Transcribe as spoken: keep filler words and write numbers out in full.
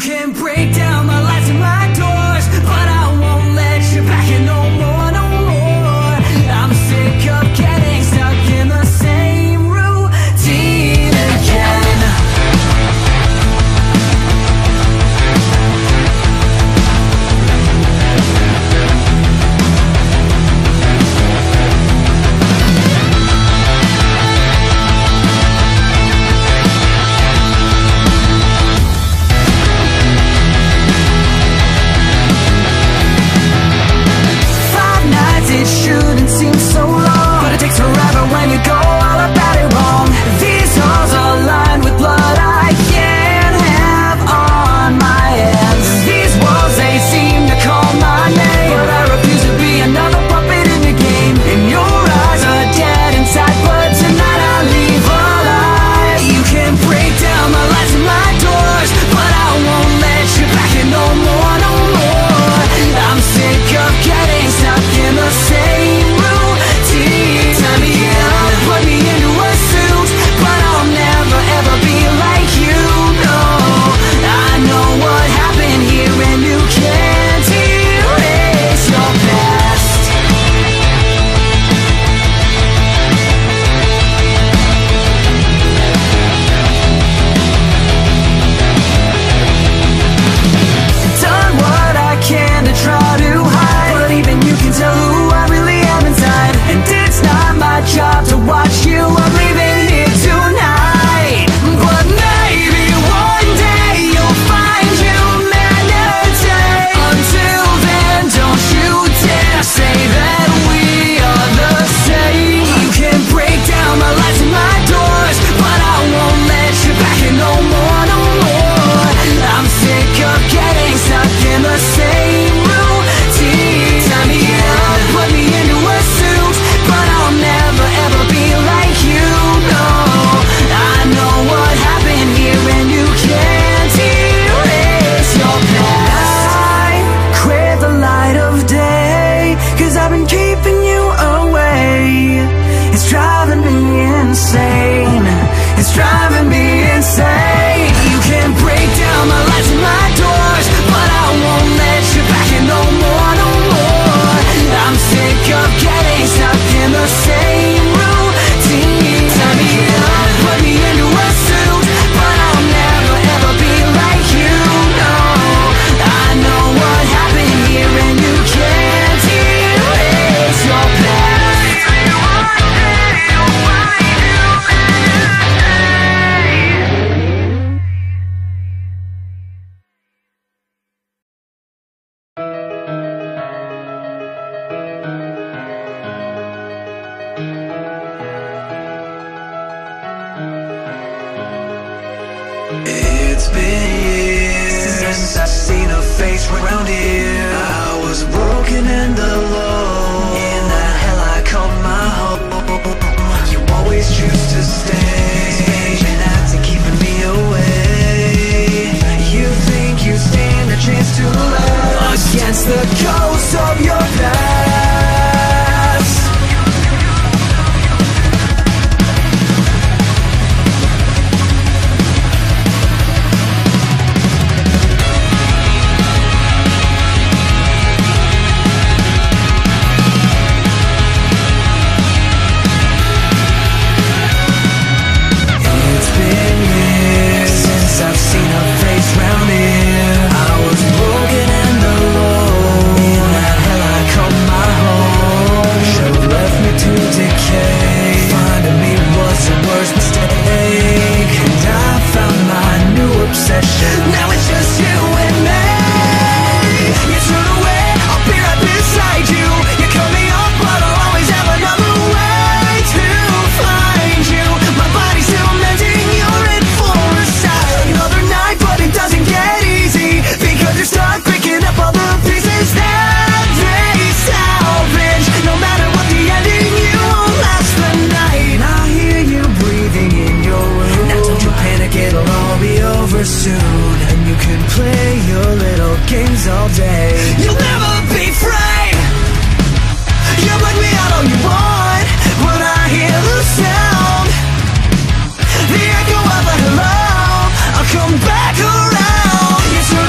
can break down my lights and my doors, but I won't let you back in no more, no more. I'm sick of getting stuck in the same routine again. It shouldn't seem so long, but it takes forever when you go all about it wrong. These halls are lined with blood I can't have on my hands. These walls, they seem to call my name, but I refuse to be another puppet in your game. And your eyes are dead inside, but tonight I leave alive. You can break down my lights and my doors, but I won't let you back in no more, no more. I'm sick of getting stuck in the same routine. Tie me up, put me into a suit, but I'll never ever be like you, no. I know what happened here and you can't erase your past. Done what I can to try to hide, but even you can tell who I really am inside. And it's not my job to watch you, I'm leaving here tonight. But maybe one day you'll find humanity. Until then, don't you dare say that we are the same. You can break down my lights and my doors, but I won't let you back in no more, no more. I'm sick of getting stuck in the same routine. Tie me up, put me into a suit, but I'll never ever be like you, no. I know what happened here and you can't erase your past. I crave the light of day, cause I've been keeping you away. It's driving me insane, it's driving me insane. You can break down my lights and my doors, but I won't let you back in no more, no more. I'm sick of getting stuck in the same routine. Tie me up, put me into a suit, but I'll never ever be like you, no. I know what happened here and you can't erase your past. It's been years since I've seen a face around here. I was broken and alone in that hell I called my home. You always choose to stay, and that's keeping me away. You think you stand a chance to laugh against the ghost of your past. Now it's just you and me. You turn away, I'll be right beside you. You cut me off, but I'll always have another way to find you. My body's still mending, you're in for a sight. Another night, but it doesn't get easy, because you're stuck picking up all the pieces that they salvage. No matter what the ending, you won't last the night. And I hear you breathing in your room. Now don't you panic, it'll all be over soon. And you can play your little games all day. You'll never be free. You bring me out all you want, but I hear the sound, the echo of a hello. I'll come back around. You turn